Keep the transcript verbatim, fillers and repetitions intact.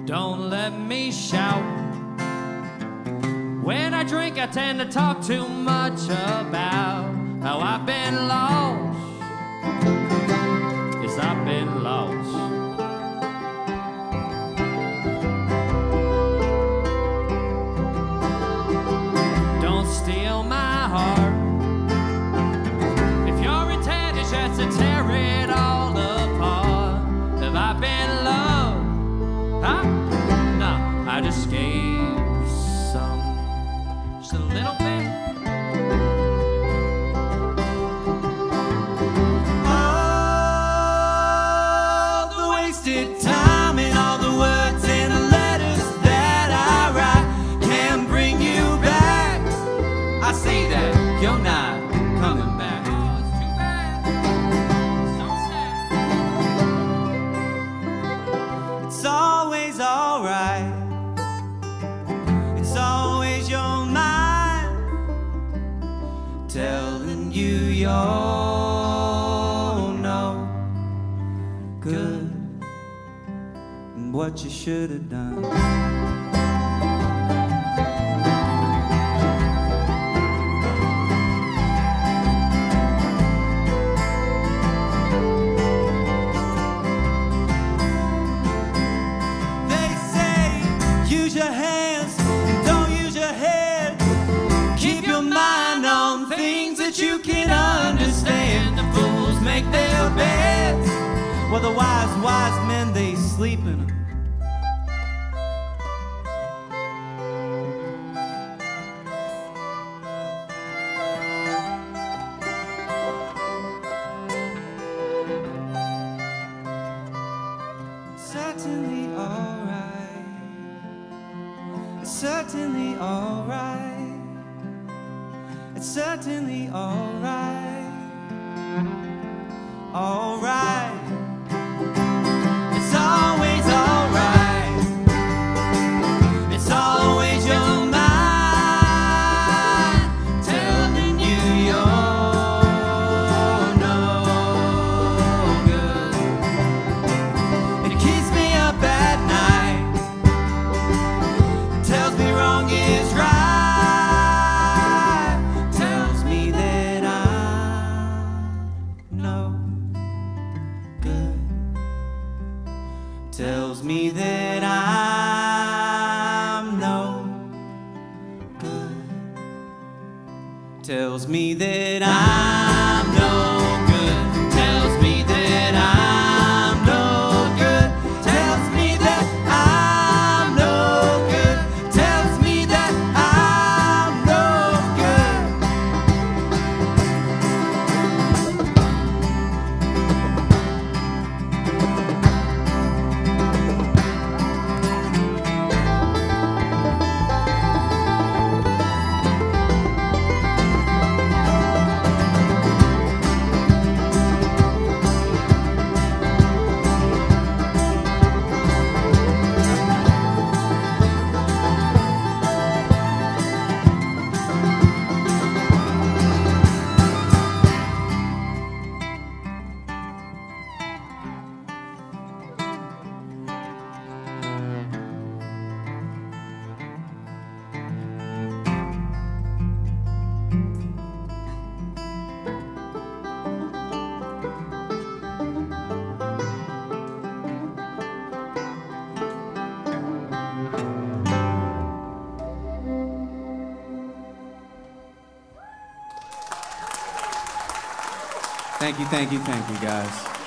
Don't let me shout. When I drink, I tend to talk too much about how I've been lost. Yes, I've been lost. Don't steal my heart. If your intent is just to tear it all apart, have I been loved? Huh? No, I just gave some, just a little bit. All the wasted time and all the words and the letters that I write can't bring you back. I see that you're not coming back. Oh, it's too bad. So sad. It's always alright. It's always your mind telling you you're no good and what you should have done. Use your hands and don't use your head. Keep your mind on things that you can understand. The fools make their beds, while the wise, wise men, they sleep in them. Certainly alright. It's certainly alright. It's certainly alright. Alright. It's always alright. It's always your mind telling you you're no good. It keeps me up at night. Tells me wrong is right. Tells me that I'm no good. Tells me that I'm no good. Tells me that I'm no good. Tells me that I'm no good. Tells me that I'm no good. Tells me that I'm no Thank you, thank you, thank you, guys.